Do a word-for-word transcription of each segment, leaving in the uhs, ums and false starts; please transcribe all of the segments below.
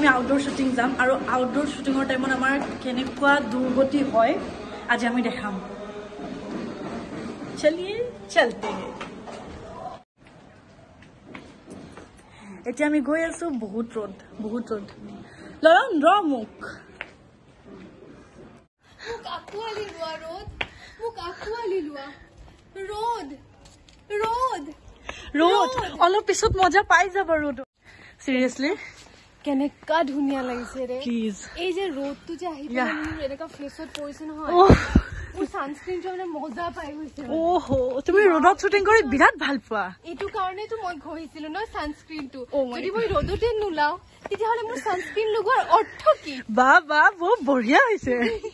আমি outdoor shooting যাম আৰু আউটডোৰ শ্বুটিঙৰ টাইমত আমাৰ কেনেকুৱা দুৰ্গতি হয় আজি আমি দেখাম চলিয়ে চলতে হে এতিয়া আমি গৈ আছো বহুত ৰ'দ বহুত ৰ'দ লৰণ ৰ মুখ মুখ আকুৱালি লোৱা ৰ'দ মুখ আকুৱালি লোৱা ৰ'দ ৰ'দ ৰ'দ অলপ পিছত মজা পাই যাব ৰ'দ সিৰিয়াসলি কেনেকা ধুনীয়া লাগিছে ৰে প্লিজ এই যে ৰ'দটো যে আহি পেলাই মোৰ এনেকা ফেচত পৰিছে নহয় মোৰ সানস্ক্ৰিনটো মানে মজা পাই গৈছে ওহো তুমি ৰ'দত শ্বুটিং কৰি বিৰাট ভাল পোৱা এইটো কাৰণেতো মই ঘহিছিলো ন সানস্ক্ৰিনটো যদি মই ৰ'দতে নোলাও তেতিয়াহ'লে মোৰ সানস্ক্ৰিন লগোৱাৰ অৰ্থ কি বা বা বহুত বঢ়িয়া হৈছে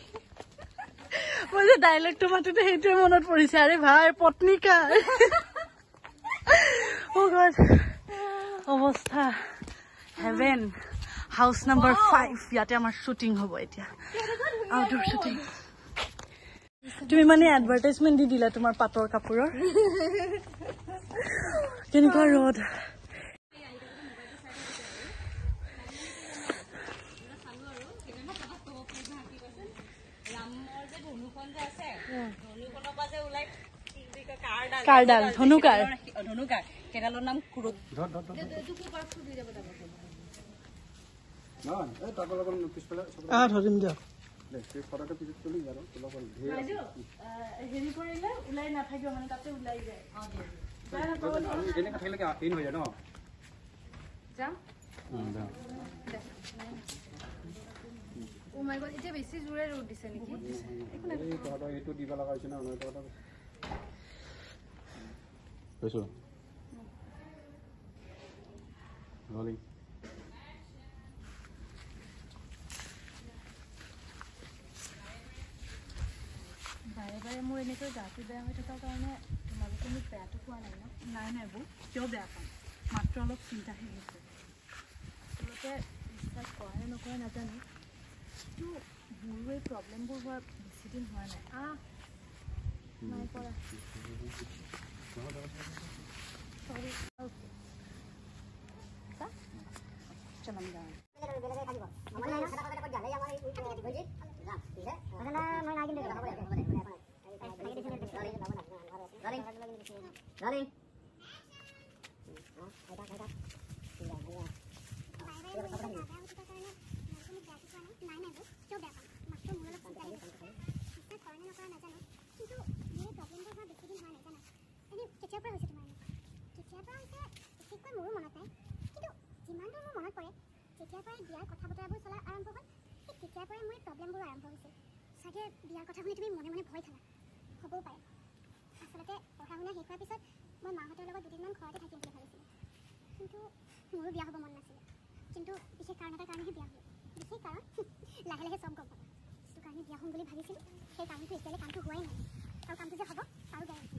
মই যে ডাইলগটো মাতোতে সেইটোৱে মনত পৰিছে আৰে ভাই পত্নীকা ও গড অৱস্থা হেভেন হাউচ নাম্বাৰ ফাইভ ইয়াতে আমাৰ শ্বুটিং হ'ব এতিয়া আউটডোৰ শ্বুটিং তুমি মানে এডভাৰটাইজমেন্ট দি দিলা তোমাৰ পাটৰ কাপোৰৰ কেনেকুৱা ৰ'দ কাৰডাল ধনুকাৰ ধনুকাৰ কেডালৰ নাম কুৰুত ধৰিম দিয়ক হেৰি কৰিলে ওলাই নাথাকিব মানে তাতে ওলাই যায় ও মাই গড এটা বেছি জোৰে ৰ'দ দিছে নেকি এই তহঁতৰ এইটো দিব লগা হৈছে না নহয় তহঁতৰ কৈছো ৰলি বাৰে বাৰে মোৰ এনেকৈ গাটো বেয়া হৈ থকাৰ কাৰণে তোমালোকে মোক বেয়াটো কোৱা নাই ন নাই নাই বৌ কিয় বেয়া পাম মাত্ৰ অলপ চিন্তাহে হৈছে আচলতে বিশ্বাস কৰে নকৰে নাজানো কিন্তু মোৰো এই প্ৰব্লেমবোৰ হোৱা বেছিদিন হোৱা নাই আহ নাই কৰা চৰি অ'কে চল আমি যাওঁ বিয়াৰ কথা বতৰাবোৰ চলা আৰম্ভ হ'ল সেই তেতিয়াৰ পৰাই মোৰ প্ৰব্লেমবোৰ আৰম্ভ হৈছিল চাগে বিয়াৰ কথা শুনি তুমি মনে মনে ভয় খালা হ'বও পাৰে আচলতে পঢ়া শুনা শেষ হোৱাৰ পিছত মই মাহঁতৰ লগত দুদিনমান ঘৰতে থাকিম বুলি ভাবিছিলোঁ কিন্তু মোৰো বিয়া হ'ব মন নাছিলে কিন্তু বিশেষ কাৰণ এটাৰ কাৰণেহে বিয়া হ'ল বিশেষ কাৰণ লাহে লাহে চব গম পাবা যিটো কাৰণে বিয়া হ'ম বুলি ভাবিছিলোঁ সেই কাৰণটো এতিয়ালৈ কামটো হোৱাই নাই আৰু কামটো যে হ'ব তাৰো guarantee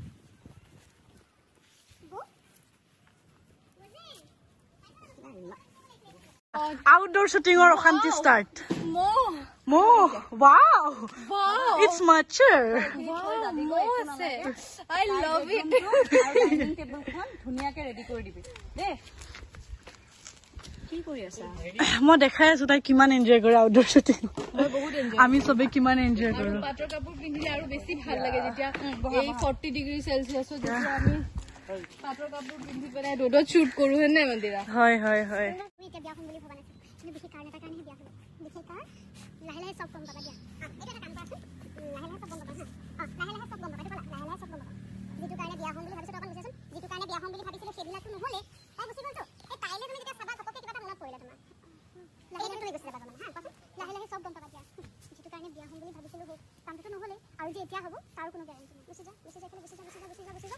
Outdoor shooting or Okhanti start? More. More. Wow. Wow. It's mature. Wow. More se. I love it. Dining table khon dhuniya ke ready kori dibi. De. Ki kori asa? Moi dekhai asu tai kiman enjoy kore outdoor shooting. Moi bahut enjoy. Ami sobe kiman enjoy koru. Pator kapur pindile aru beshi bhal lage jetia ei forty degree celsius o jetia ami পাটৰ কাপোৰ পিন্ধি পেলাই ৰ'দত shoot কৰো হেনে মন্দিৰা হয় হয় হয় তুমি এতিয়া বিয়া হ'ম বুলি ভবা নাছিল কিন্তু বিশেষ কাৰণ এটাৰ কাৰণেহে বিয়া হ'লো বিশেষ কাৰণ লাহে লাহে চব গম পাবা দিয়া এইটো এটা কাম কৰাচোন লাহে লাহে চব গম পাবা হা লাহে লাহে চব গম পাবা এইটো লাহে লাহে চব গম পাবা যিটো কাৰণে বিয়া হ'ম বুলি ভাবিছিলো অকণ বুজাচোন যিটো কাৰণে বিয়া হ'ম বুলি ভাবিছিলো সেইবিলাকতো নহ'লে তাই গুচি গ'লতো এই তাইলে তুমি যেতিয়া চাবা ঘপককে কিবা এটা মনত পৰিলে তোমাৰ লাহে লাহে তুমি গুচি যাবা মানে হা কোৱাচোন লাহে লাহে চব গম পাবা দিয়া যিটো কাৰণে বিয়া হ'ম বুলি ভাবিছিলো সেই কামটোতো নহ'লে আৰু যে এতিয়া হ'ব তাৰ কোনো গেৰাণ্টি নাই গুচি যা গুচি যা গুচি যা গুচি যা গুচি যা গুচি যা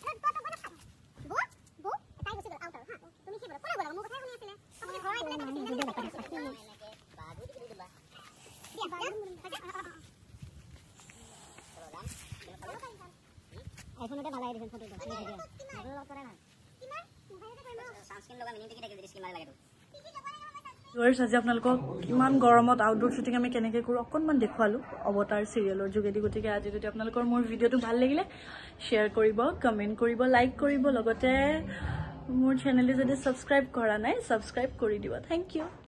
আইফোনতে ভাল লাগে দেখোন ফটো ভিডিও ভালো লগ কৰে ভাল কিমান মোবাইলতে কৰিম সানস্ক্রিন লগা মিনিং টিকি দেখি স্কিন মাৰি লাগে তো ভিউয়াৰ্স আজি আপোনালোকক কিমান গৰমত আউটডোৰ শ্বুটিং আমি কেনেকৈ কৰোঁ অকণমান দেখুৱালোঁ অৱতাৰ চিৰিয়েলৰ যোগেদি গতিকে আজি যদি আপোনালোকৰ মোৰ ভিডিঅ'টো ভাল লাগিলে শ্বেয়াৰ কৰিব কমেণ্ট কৰিব লাইক কৰিব লগতে মোৰ চেনেলটো যদি ছাবস্ক্ৰাইব কৰা নাই ছাবস্ক্ৰাইব কৰি দিব থেংক ইউ